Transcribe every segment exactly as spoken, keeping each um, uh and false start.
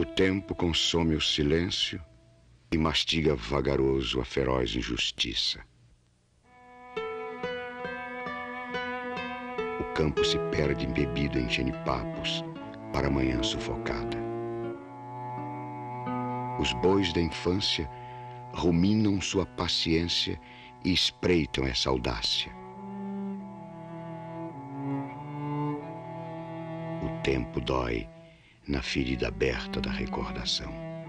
O tempo consome o silêncio e mastiga vagaroso a feroz injustiça. O campo se perde embebido em genipapos para a manhã sufocada. Os bois da infância ruminam sua paciência e espreitam essa audácia. O tempo dói na ferida aberta da recordação.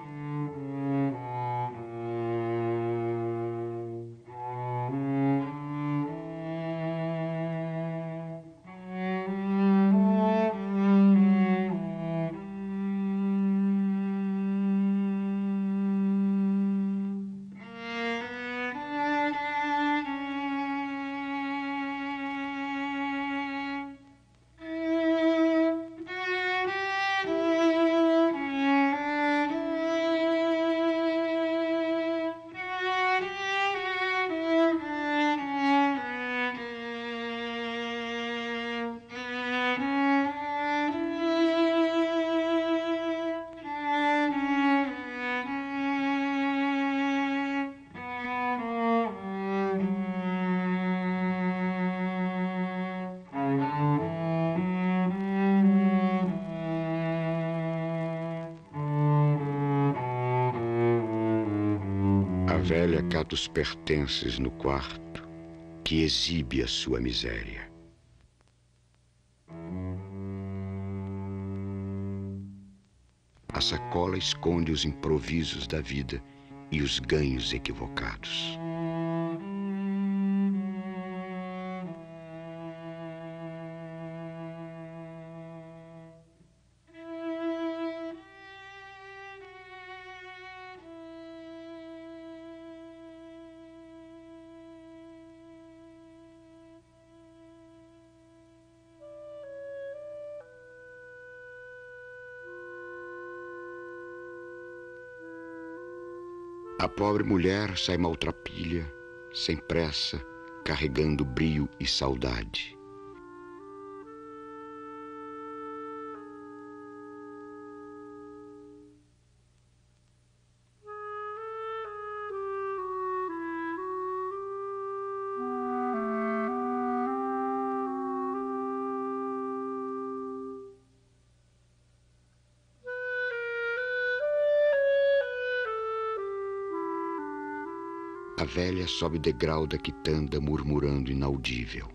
A velha cata os pertences no quarto, que exibe a sua miséria. A sacola esconde os improvisos da vida e os ganhos equivocados. A pobre mulher sai maltrapilha, sem pressa, carregando brio e saudade. A velha sobe o degrau da quitanda murmurando inaudível.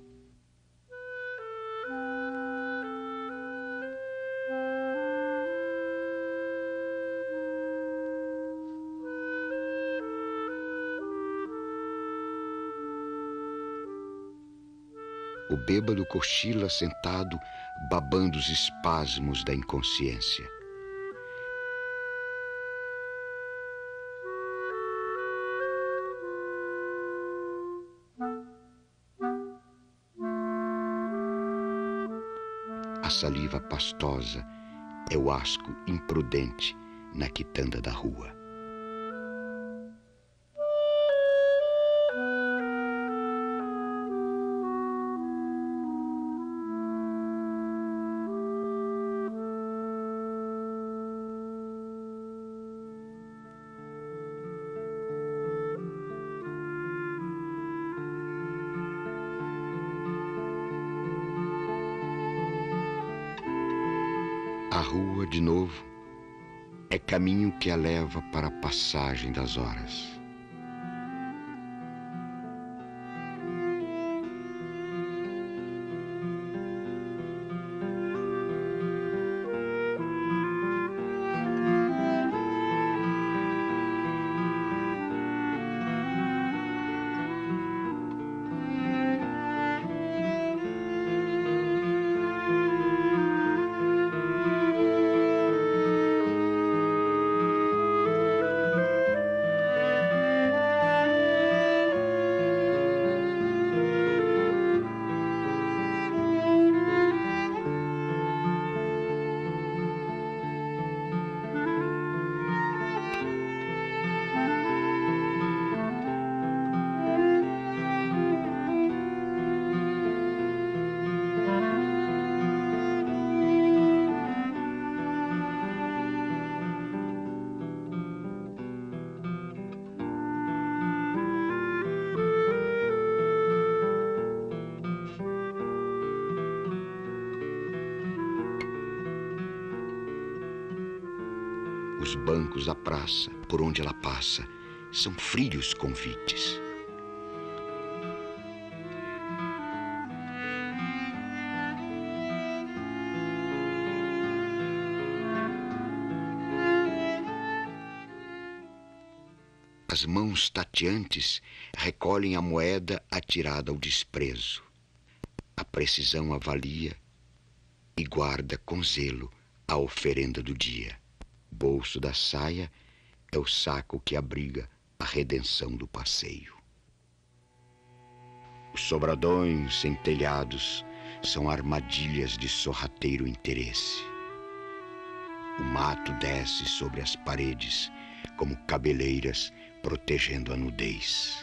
O bêbado cochila sentado, babando os espasmos da inconsciência. A saliva pastosa é o asco imprudente na quitanda da rua. A rua, de novo, é caminho que a leva para a passagem das horas. Os bancos da praça, por onde ela passa, são frios convites. As mãos tateantes recolhem a moeda atirada ao desprezo. A precisão avalia e guarda com zelo a oferenda do dia. O bolso da saia é o saco que abriga a redenção do passeio. Os sobradões sem telhados são armadilhas de sorrateiro interesse. O mato desce sobre as paredes como cabeleiras protegendo a nudez.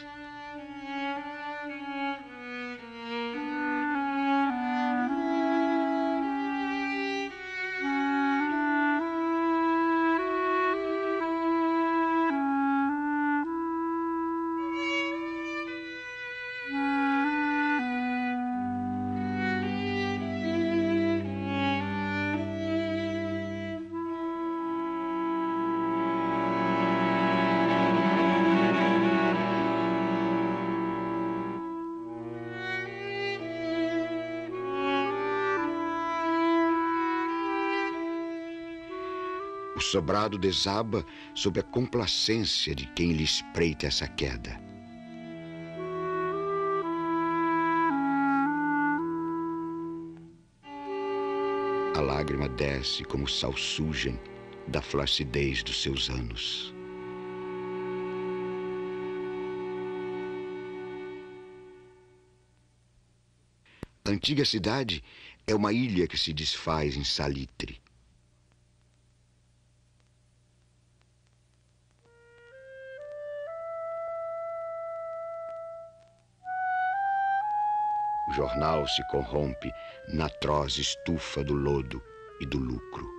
O sobrado desaba sob a complacência de quem lhe espreita essa queda. A lágrima desce como salsugem da flacidez dos seus anos. A antiga cidade é uma ilha que se desfaz em salitre. O jornal se corrompe na atroz estufa do lodo e do lucro.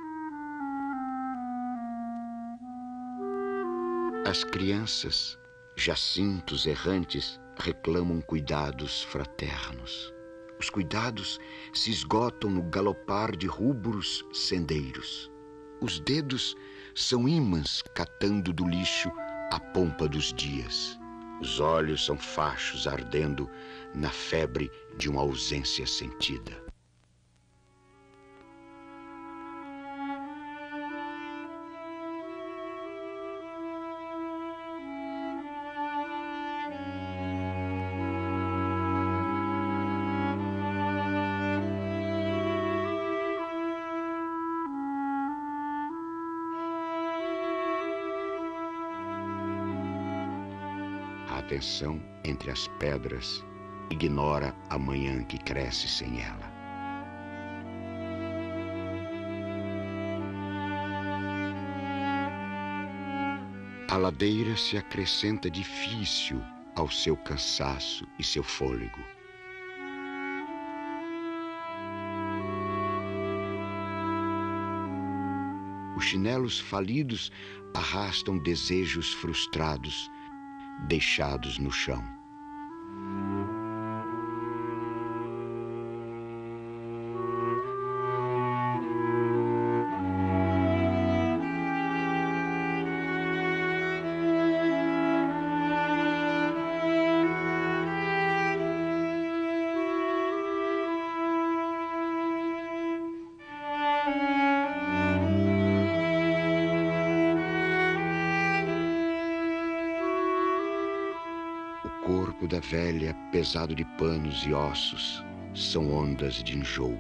As crianças, jacintos errantes, reclamam cuidados fraternos. Os cuidados se esgotam no galopar de rubros sendeiros. Os dedos são ímãs catando do lixo a pompa dos dias. Os olhos são fachos ardendo na febre de uma ausência sentida. A atenção entre as pedras ignora a manhã que cresce sem ela. A ladeira se acrescenta difícil ao seu cansaço e seu fôlego. Os chinelos falidos arrastam desejos frustrados deixados no chão. O corpo da velha, pesado de panos e ossos, são ondas de enjoo.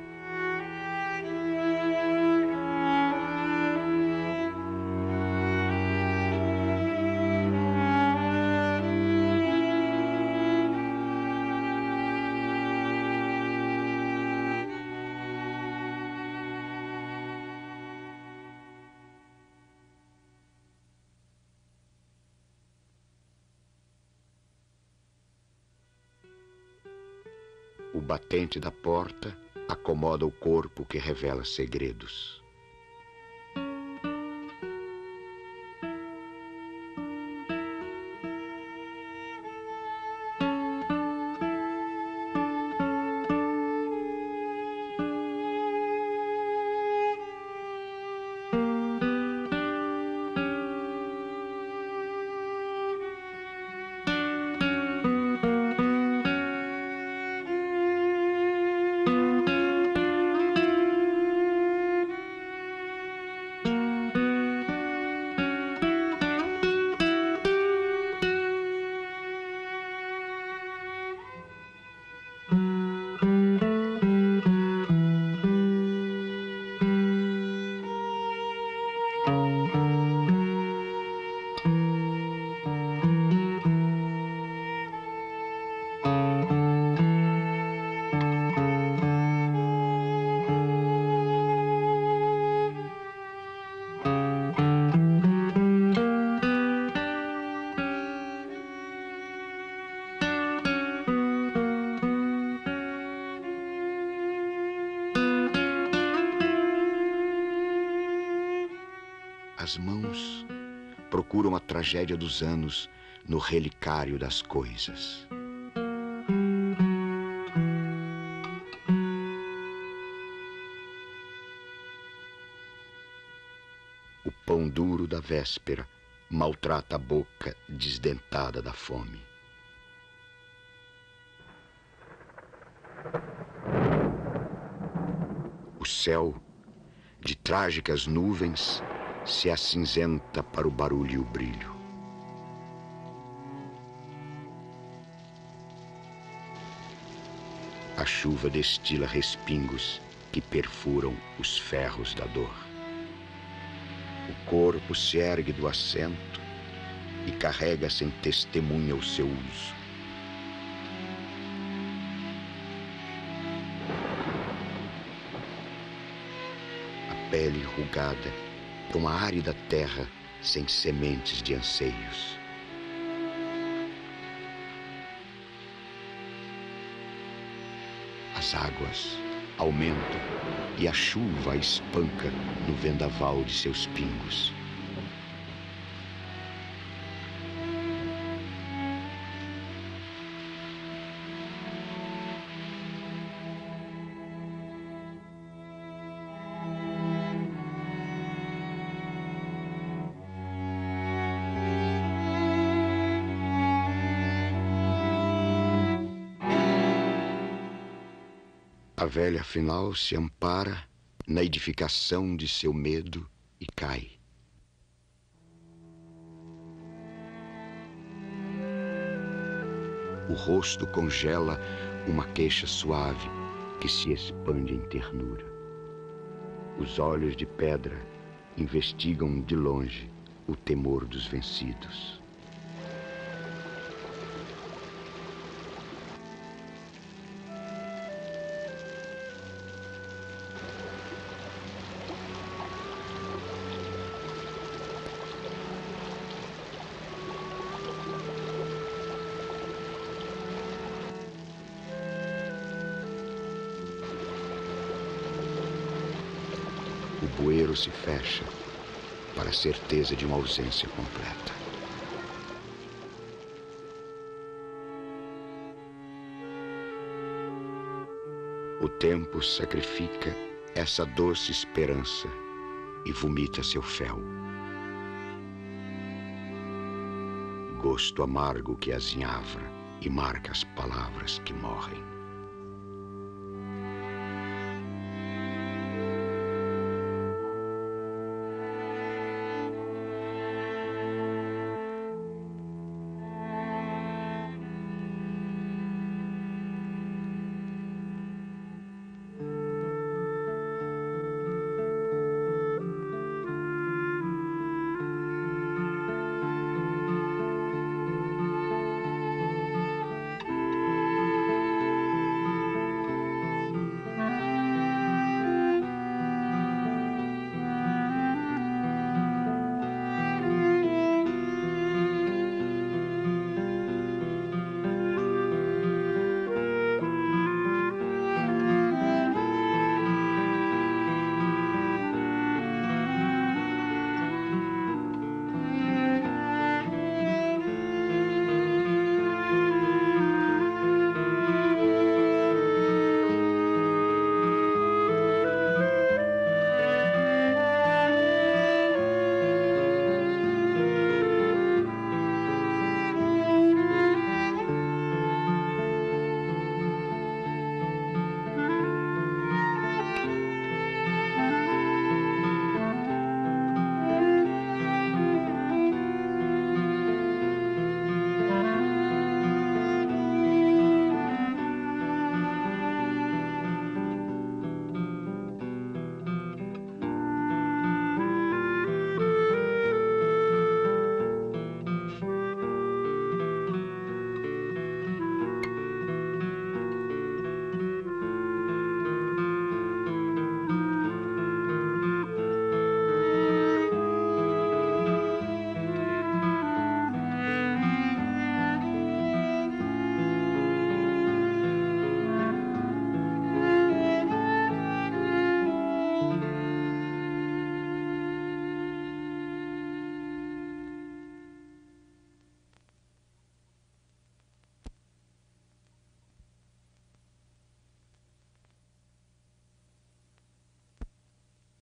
O batente da porta acomoda o corpo que revela segredos. As mãos procuram a tragédia dos anos no relicário das coisas. O pão duro da véspera maltrata a boca desdentada da fome. O céu, de trágicas nuvens, se acinzenta para o barulho e o brilho. A chuva destila respingos que perfuram os ferros da dor. O corpo se ergue do assento e carrega sem testemunha o seu uso. A pele enrugada é uma árida terra sem sementes de anseios. As águas aumentam e a chuva a espanca no vendaval de seus pingos. A velha, afinal, se ampara na edificação de seu medo e cai. O rosto congela uma queixa suave que se expande em ternura. Os olhos de pedra investigam de longe o temor dos vencidos. O bueiro se fecha para a certeza de uma ausência completa. O tempo sacrifica essa doce esperança e vomita seu fel. Gosto amargo que azinhavra e marca as palavras que morrem.